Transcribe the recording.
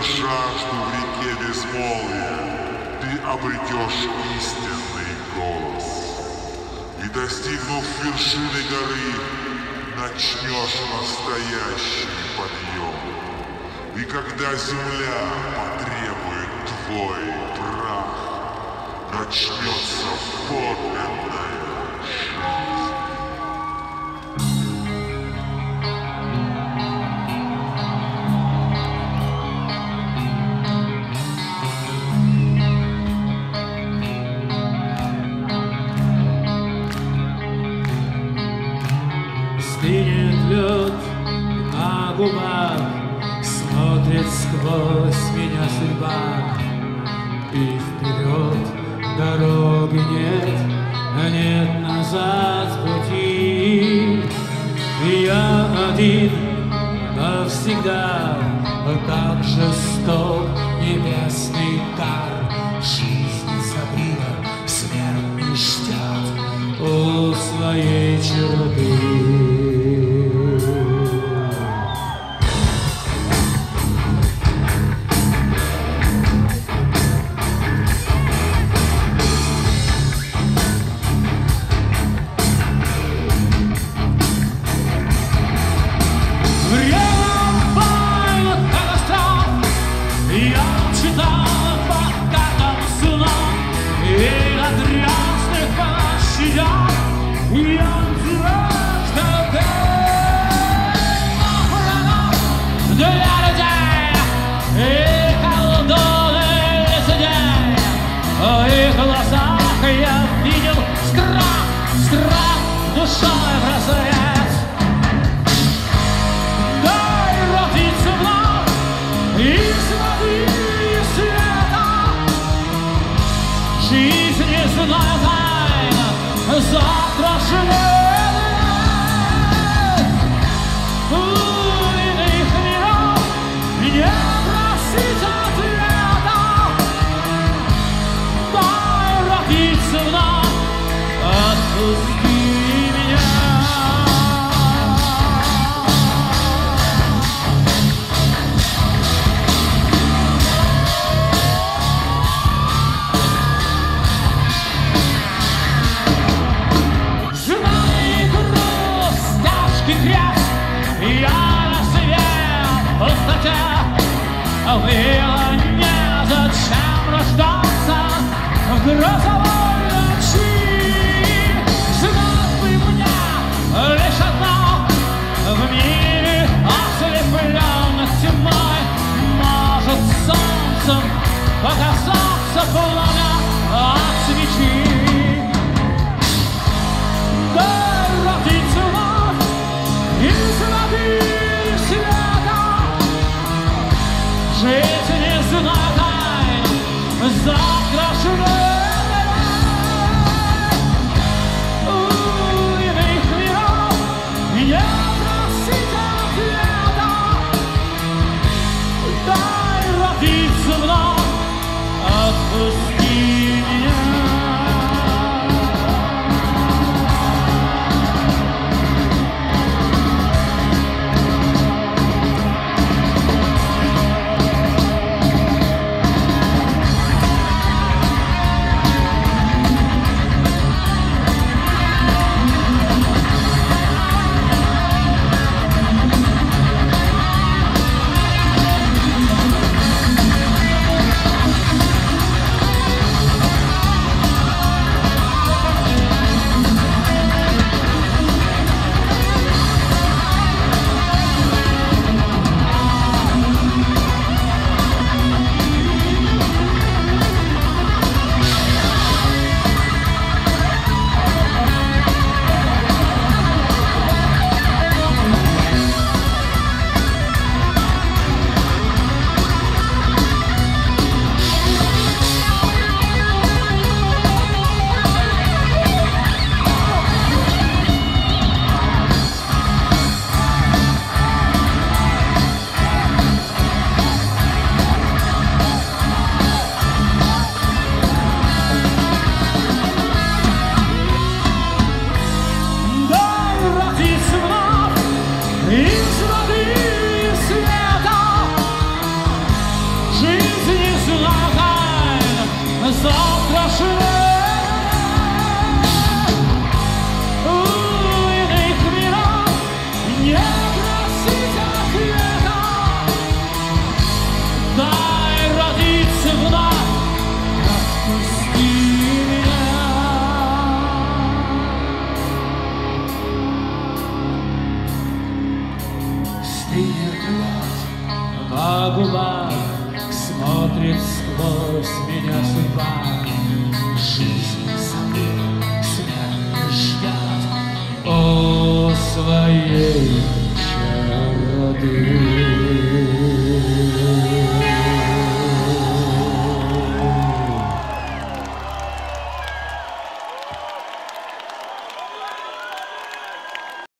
жажду в реке безмолвия, ты обретешь истинный голос. И достигнув вершины горы, начнешь настоящий подъем. И когда земля потребует твой прах, начнется подлинная жизнь. Стынет лед на губах, смотрит сквозь меня судьба. И вперед дороги нет, нет назад пути. И я один навсегда, так жесток небесный дар. Жизнь забыла, смерть не ждет у своей черты. Я видел страх, страх душой бросает. Дай родиться вновь из воды и света. Жизнь не знает тайн, завтра живет. У иных миров не просить ответа. Вновь отпусти меня. Знай груз, тяжкий крест, я на себе пустоте. Было незачем рождаться в грозовой ночи. Знал бы мне лишь одно: в мире ослепленных тьмой может солнцем показаться пламя от свечи. Дай родиться вновь из воды и света. Жизнь не знает тайн, завтра живет. Отпусти меня. завтрашнее. У иных миров не просить ответа. Дай родиться вновь, отпусти меня. Стынет лед на губах, смотрит сквозь меня судьба. Жизнь забыла, смерть ждет у своей череды.